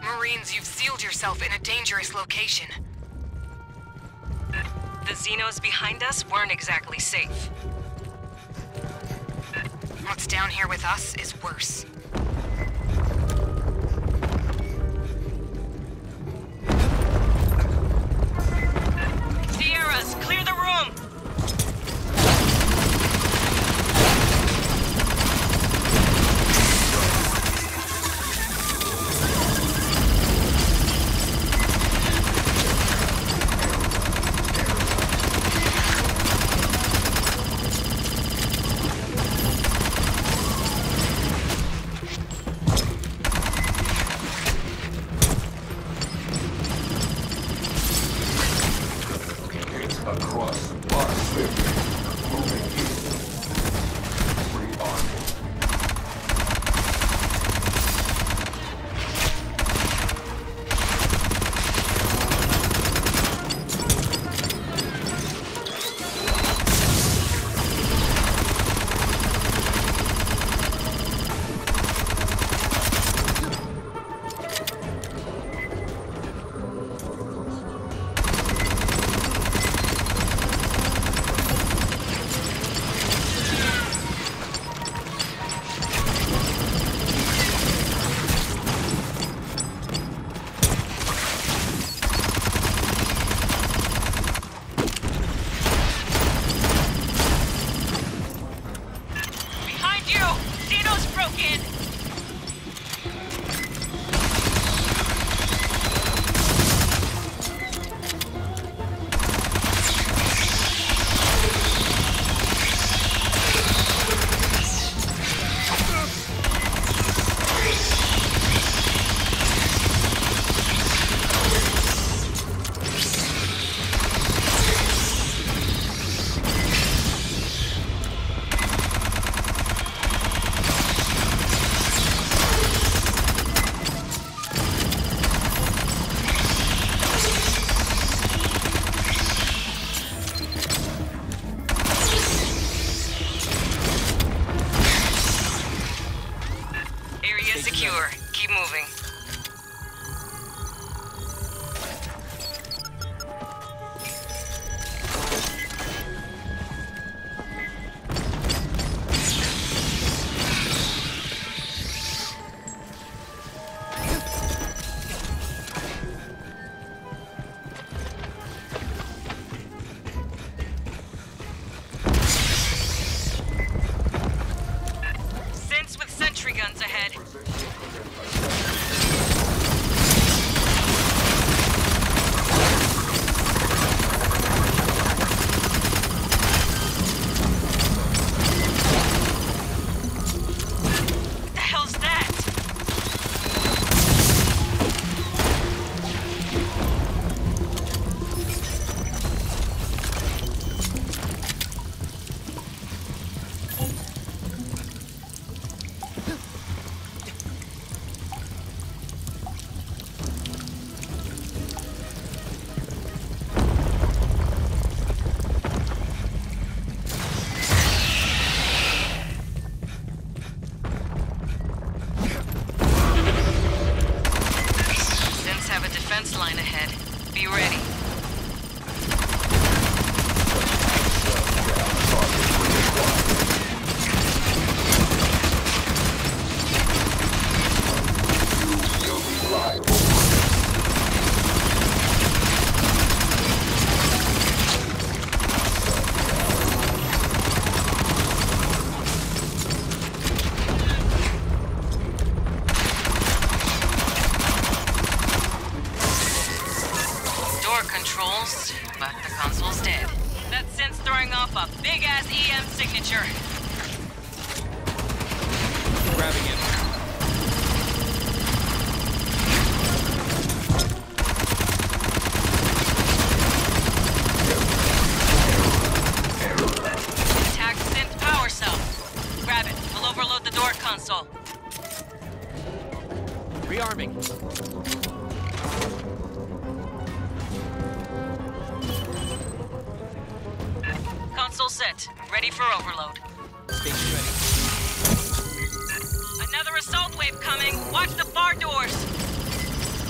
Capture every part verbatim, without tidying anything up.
Marines, you've sealed yourself in a dangerous location. The Xenos behind us weren't exactly safe. What's down here with us is worse. Sierras, clear the room! Across our swift, moving east. Rearming. Secure. Keep moving. Sense with sentry guns ahead. The hell's that? Have a defense line ahead. Be ready. Controls, but the console's dead. That synth's throwing off a big-ass E M signature. Grabbing him. Attack synth power cell. Grab it. We'll overload the door console. Rearming. Console set. Ready for overload. Station ready. Another assault wave coming. Watch the far doors.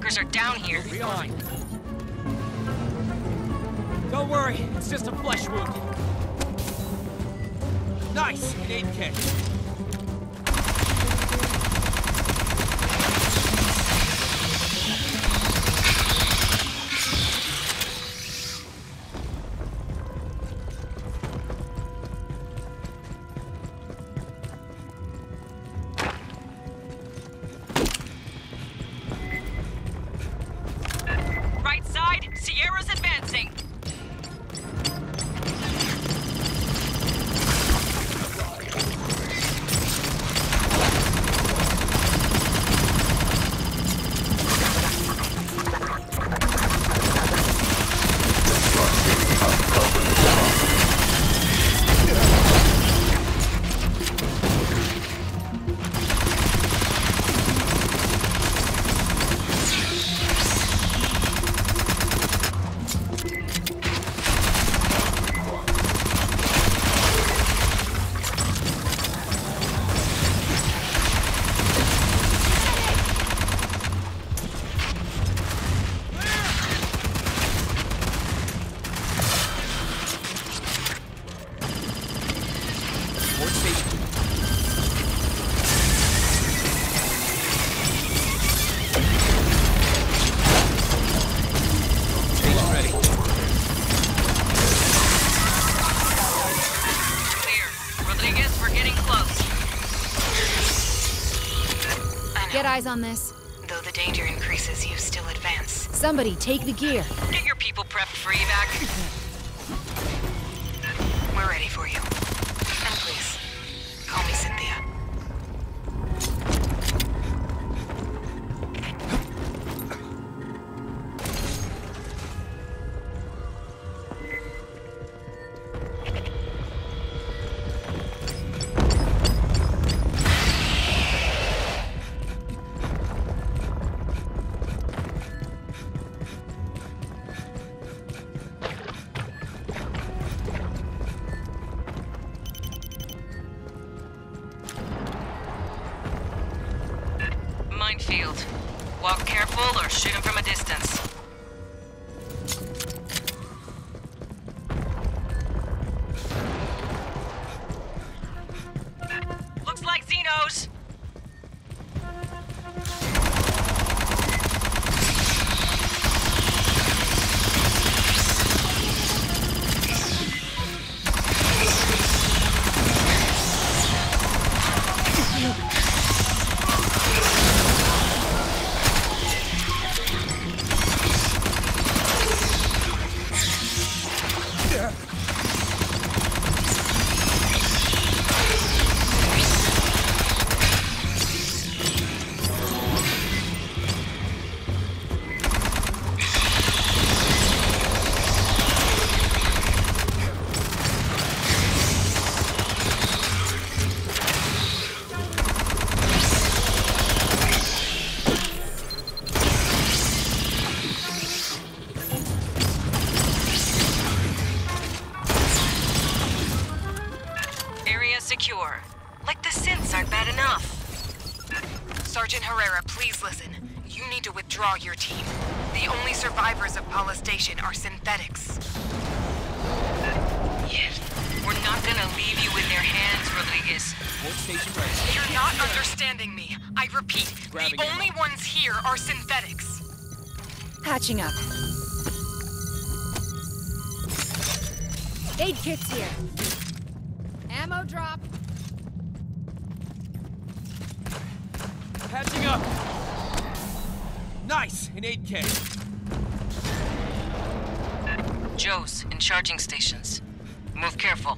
survivors are down here. Be fine. Don't worry, it's just a flesh wound. Nice, an aid kit. Right side, Sierra's advancing. Port station. Station ready. Clear. Rodriguez, we're getting close. I know. Get eyes on this. Though the danger increases, you still advance. Somebody take the gear. Get your people prepped for evac. We're ready for you. And please, call me Cynthia. Minefield. Walk careful or shoot him from a distance. Looks like Xenos. Area secure. Like the synths aren't bad enough. Sergeant Herrera, please listen. You need to withdraw your team. The only survivors of Paula Station are synthetics. Yes. We're not gonna leave you in their hands, Rodriguez. Port station ready. You're not understanding me. I repeat, Grabbing the ammo. only ones here are synthetics. Patching up. Aid kit's here. Ammo drop. Patching up. Nice, an aid kit. Joe's in charging stations. Move careful.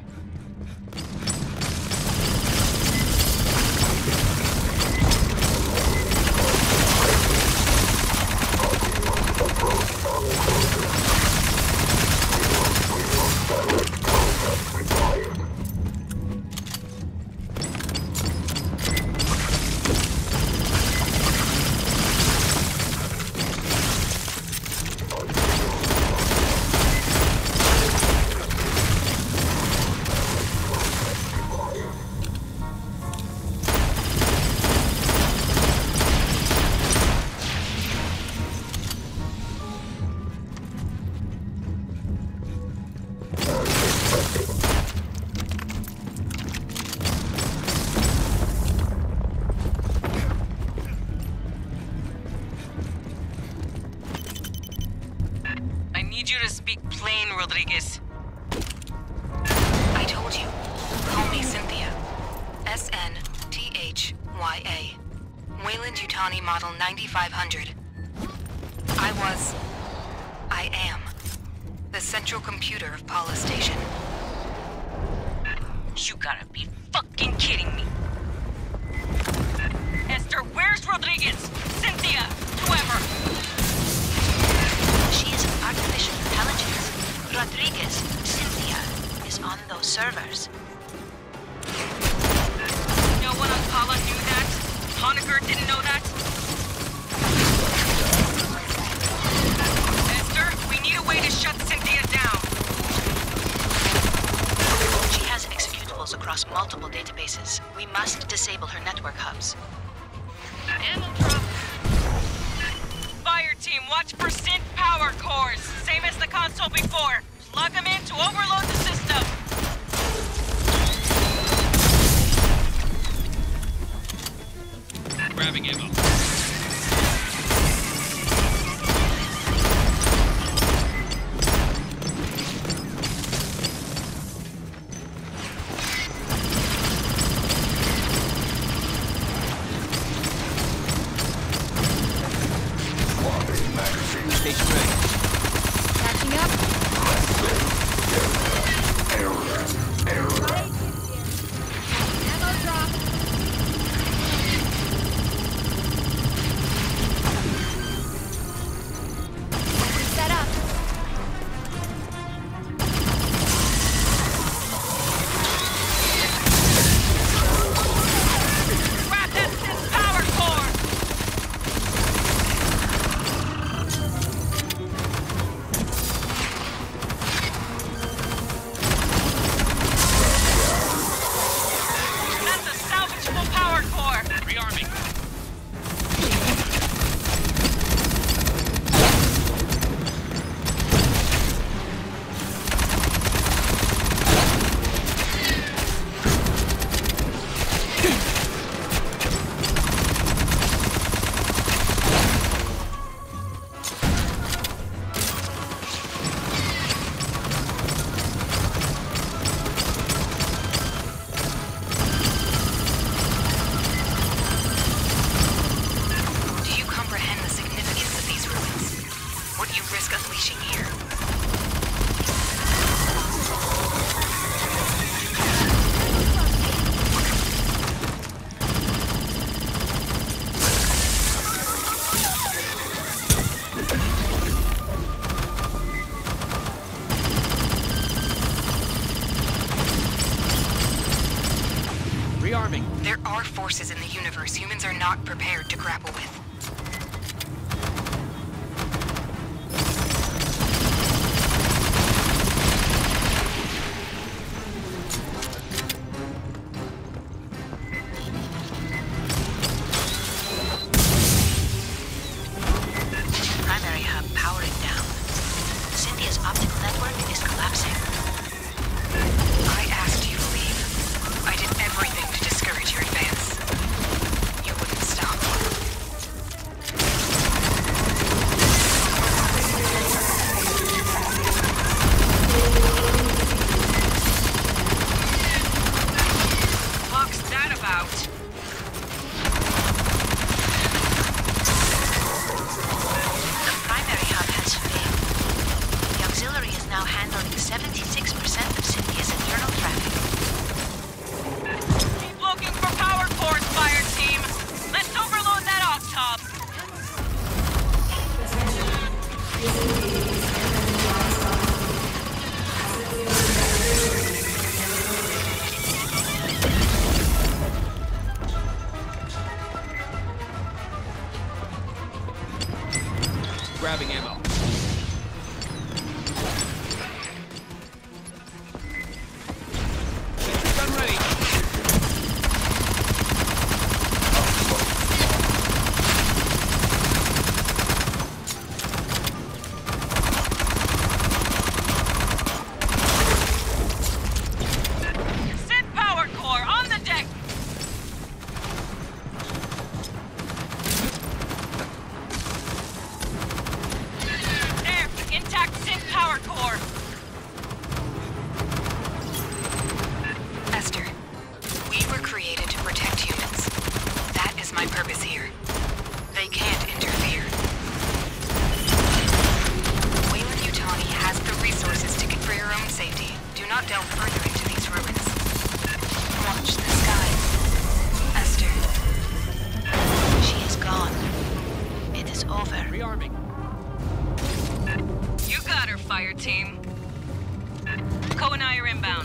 Yutani Model ninety-five hundred. I was... I am... the central computer of Paula Station. You gotta be fucking kidding me. Esther, where's Rodriguez? Cynthia, whoever. She is artificial intelligence. Rodriguez, Cynthia, is on those servers. No one on Paula knew that? Honecker didn't know that? Esther, we need a way to shut Cynthia down. She has executables across multiple databases. We must disable her network hubs. Ammo drop. Fire team, watch for synth power cores. Same as the console before. Plug them in to overload the system. Grabbing ammo. Station ready. Catching up. Ammo drop. Set up. Grab that synth power core. That's a salvageable power core. Rearming. Do you comprehend the significance of these ruins? What you risk unleashing here? Rearming. There are forces in the universe humans are not prepared to grapple with. Primary hub powering down. Cynthia's optical network is collapsing. I asked you to leave. I did everything to discourage your advance. You wouldn't stop.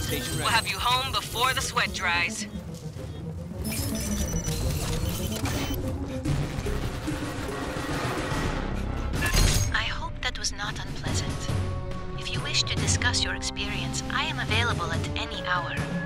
Station We'll ready. have you home before the sweat dries. I hope that was not unpleasant. If you wish to discuss your experience, I am available at any hour.